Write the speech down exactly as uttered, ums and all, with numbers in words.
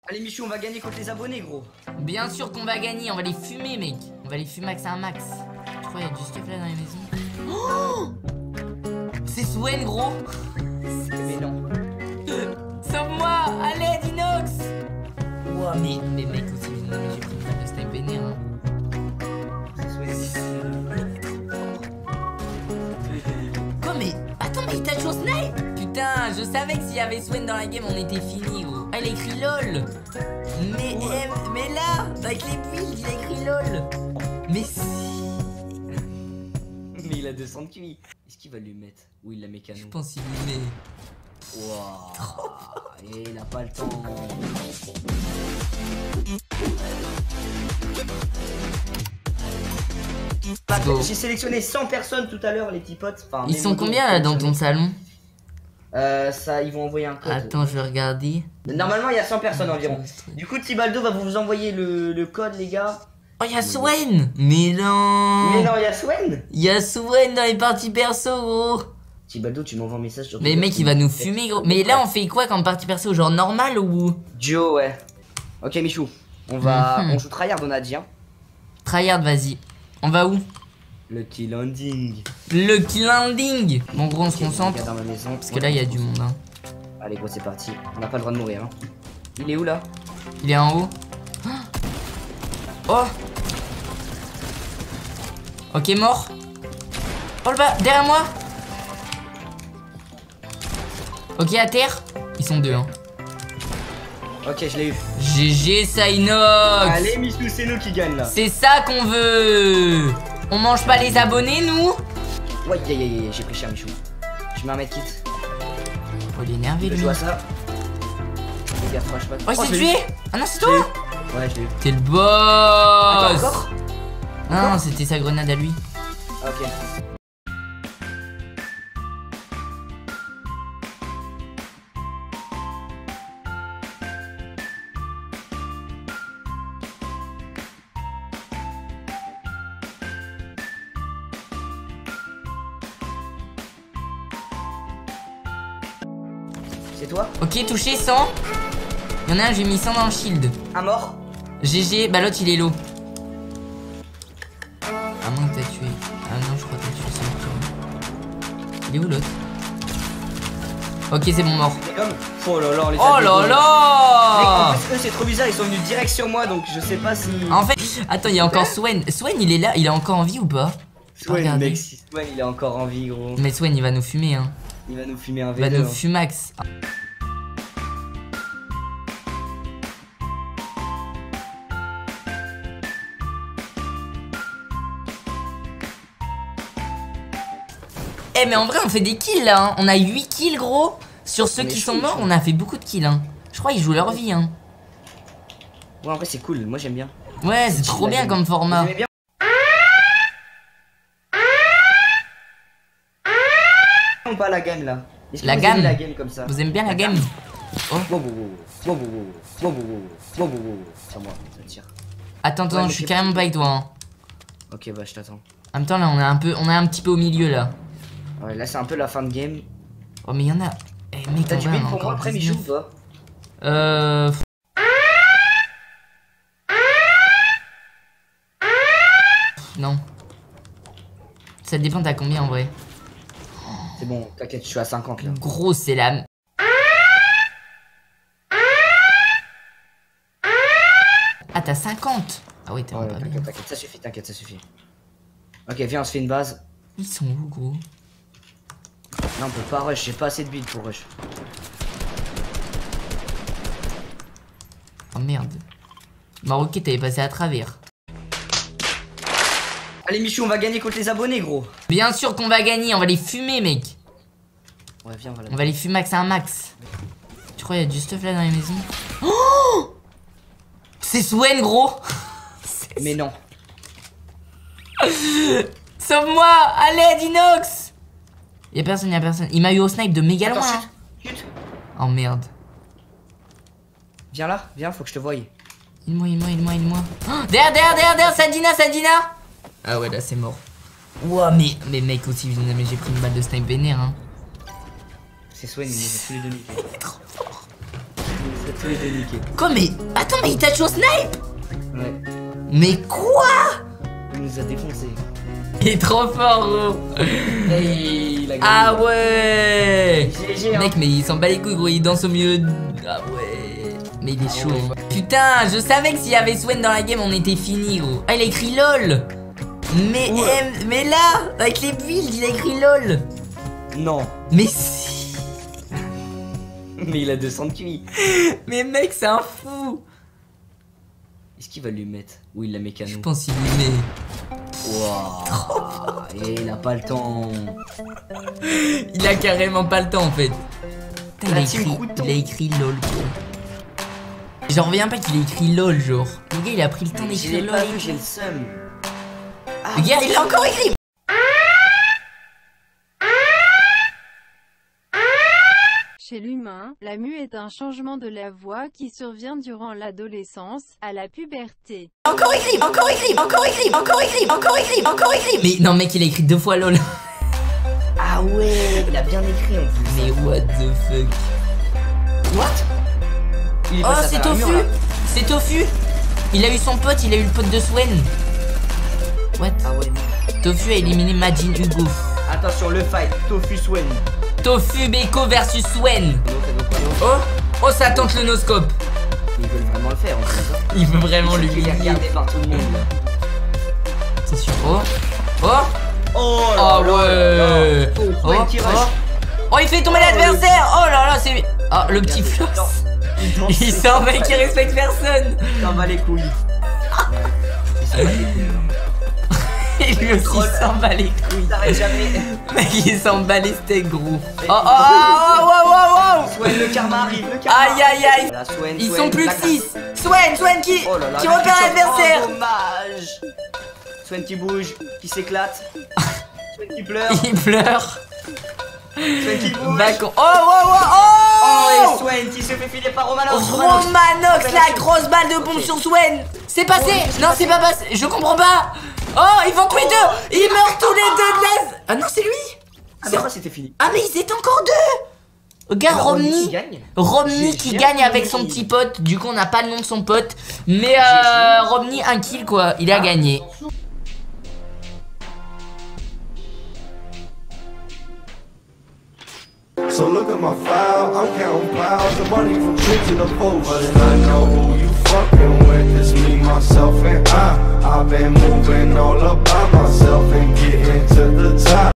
Allez Michou, on va gagner contre les abonnés gros. Bien sûr qu'on va gagner, on va les fumer mec. On va les fumer max à un max. Je crois qu'il y a du stuff là dans les maisons. Oh, c'est Swen gros. Mais non. Sauve-moi, allez Dinox. Ouah mais, mais mec aussi, non mais j'ai pris une balle de snipe vénère hein. Quoi mais, attends mais il t'a toujours snipe. Putain, je savais que s'il y avait Swen dans la game on était fini gros. Ah il a écrit LOL. Mais, ouais. eh, mais là, avec les builds, il a écrit LOL. Mais si. Mais il a deux cents de Q I. Est-ce qu'il va lui mettre? Ou il la met canon? Je pense qu'il lui met. Waouh. Et il a pas le temps. Bah, j'ai sélectionné cent personnes tout à l'heure les petits potes. Enfin, ils sont combien là dans ton salon? Euh, ça, ils vont envoyer un code. Attends, je vais regarder. Normalement, il y a cent personnes environ. Du coup, Tibaldo va vous envoyer le, le code, les gars. Oh, il y a Swen. Mais non. Mais non, il y a Swen. Il y a Swen dans les parties perso, gros. Tibaldo, tu m'envoies un message sur. Mais mec, il va nous fumer, gros. Mais là, on fait quoi comme partie perso? Genre normal ou Joe, ouais. Ok, Michou. On va. Mm-hmm. On joue tryhard, on a dit, hein. Tryhard, vas-y. On va où? Lucky Landing. Lucky Landing. Bon gros on se concentre dans ma maison. Parce que là il y a du monde hein. Allez gros c'est parti. On n'a pas le droit de mourir hein. Il est où là? Il est en haut. Oh. Ok mort. Oh le bas, derrière moi. Ok à terre. Ils sont deux hein. Ok je l'ai eu. G G Synox. Allez Michou c'est nous qui gagne là. C'est ça qu'on veut. On mange pas les abonnés, nous? Ouais, yeah, yeah, yeah, j'ai pris cher, Michou. Je mets un medkit. Oh, il est énervé, lui. Je vois ça. Regarde, je sais pas. Oh, il s'est tué! Ah non, c'est toi! Ouais, je l'ai eu. T'es le boss! Attends, encore? Non, non, c'était sa grenade à lui. Ah, ok. C'est toi? Ok, touché cent. Il y en a un, j'ai mis cent dans le shield. Un mort? G G, bah l'autre il est low. À moins que t'as tué. Ah non, je crois que t'as tué ça. Il est où l'autre? Ok, c'est bon, mort. Oh là là, les Oh là là! En plus, eux, c'est trop bizarre, ils sont venus direct sur moi donc je sais pas si. En fait, attends, il y a encore Swen. Swen, il est là, il est encore en vie ou pas? Swen, mec, si Swen il est encore en vie, gros. Mais Swen, il va nous fumer, hein. Il va nous fumer un V deux. Il va nous hein. fumax. Eh mais en vrai on fait des kills là hein. On a huit kills gros. Sur ceux qui sont morts on a fait beaucoup de kills hein. Je crois qu'ils jouent leur vie hein. Ouais en vrai c'est cool, moi j'aime bien. Ouais c'est trop bien comme format. Bien ou pas la game là? La game. La game comme ça. Vous aimez bien la, la game, game Oh wow wow wow wow wow wow wow wow. C'est à moi, ça tire. Attends attends ouais, je suis carrément pas avec toi hein. Ok bah je t'attends. En même temps là on est un peu on est un petit peu au milieu là. Ouais là c'est un peu la fin de game. Oh mais y'en a. Eh mec t'as du build pour moi après Michou ou pas? Euh. Non. Ça dépend t'as combien en vrai. C'est bon, t'inquiète, je suis à cinquante là. Gros c'est la. Ah t'as cinquante. Ah oui t'es ouais, pas bien. T'inquiète, t'inquiète, ça suffit, t'inquiète, ça suffit. Ok viens on se fait une base. Ils sont où gros? Non on peut pas rush, j'ai pas assez de build pour rush. Oh merde. Maroquet t'avais passé à travers. Allez Michou on va gagner contre les abonnés gros. Bien sûr qu'on va gagner, on va les fumer mec. Ouais viens on va, la... on va les fumer max à un max. Tu crois qu'il y a du stuff là dans les maisons? Oh c'est Swen gros. Mais non. Sauve-moi, allez Dinox. Y'a personne, y'a personne. Il m'a eu au snipe de méga loin. Attends, chute, chute. Oh merde. Viens là, viens, faut que je te voie. Il-moi, il-moi, il-moi, il-moi. Oh, derrière, derrière, derrière, derrière, Sadina, Sadina. Ah ouais, là c'est mort. Ouah, mais, mais mec aussi, mais j'ai pris une balle de snipe vénère. Hein. C'est Swen, il nous a tous les deux niqués. Il est trop fort. Tout était niqué. Quoi, mais. Attends, mais il t'a tué au snipe. Ouais. Mais quoi? Il nous a défoncé. Il est trop fort, gros. Hey, il a gagné. Ah ouais. G G, hein. Mec, mais il s'en bat les couilles, gros. Il danse au milieu. de- Ah ouais. Mais il est Ah chaud. ouais. hein. Putain, je savais que s'il y avait Swen dans la game, on était fini, gros. Ah, il a écrit LOL. Mais, Ouais. eh, mais là, avec les builds, il a écrit LOL. Non. Mais si. Mais il a deux cents de Q I. Mais mec, c'est un fou. Est-ce qu'il va lui mettre? Ou il la met Je canon? pense qu'il lui met. Waouh. Et il a pas le temps. Il a carrément pas le temps en fait. Putain, il, La a team écrit, crouton. il a écrit LOL. quoi. J'en reviens pas qu'il ait écrit LOL, genre. Le gars, il a pris le temps Je d'écrire l'ai LOL. pas vu, j'ai le seum. Regarde, il a encore écrit. Chez l'humain, la mue est un changement de la voix qui survient durant l'adolescence, à la puberté. Encore écrit, encore écrit, encore écrit, encore écrit, encore écrit, encore écrit. Mais non, mec, il a écrit deux fois LOL. Ah ouais, il a bien écrit en plus. Mais what the fuck. What? Il est Oh, passé à c'est travers le Tofu. mur, là. C'est Tofu. Il a eu son pote, il a eu le pote de Swen. What? Ah ouais, non. Tofu a éliminé Majin Hugo. Attention, le fight. Tofu Swen. Tofu Beko versus Swen. Oh, oh, ça tente le noscope. Ils veulent vraiment le faire en plus. hein. Il veut vraiment lui Il est regardé par tout le monde là. C'est sûr. Oh, oh, Oh ah là là ouais. là. Oh, Oh, Swen qui rush. oh. Oh, il fait tomber Oh, l'adversaire. Oh là là, c'est. Oh, le petit Regardez, floss. attends. Il s'en va qui respecte personne. Il s'en bat les couilles. Ouais. Il s'en bat les couilles. Et lui aussi Troll. il s'en bat les couilles. Il s'arrête jamais. Mec, il s'en bat les steaks, gros. Oh, oh, oh, oh, oh, oh, oh. Swen, le karma arrive. Le karma. Aïe, aïe, aïe. Voilà, Swen, Ils Swen, sont plus la que six. Swen, Swen qui, Oh là là, qui la repère culture- l'adversaire. Oh, dommage. Swen qui bouge, qui s'éclate. Swen qui pleure. Il pleure. Swen qui bouge. Bacon. Oh, oh, oh, Oh, oh. et Swen qui se fait filer par Romanox. Romanox, la grosse balle de bombe Ok. sur Swen. C'est passé. Oh, Non, c'est pas passé. Je comprends pas. Oh, ils vont tous les deux. Ils meurent tous les deux de l'aise. Ah non, c'est lui. Ah, mais après, c'était fini. Ah, mais ils étaient encore deux. Regarde, Ah, Romney qui Romney. gagne. Romney J'ai- qui j'ai gagne un avec son Romney. petit pote. Du coup, on n'a pas le nom de son pote. Mais euh, Romney, un kill quoi. Il a gagné. So look at my file, I'm counting piles of money from trips to the over. And I know who you fucking with, it's me, myself, and I. I've been moving all about myself and getting to the top.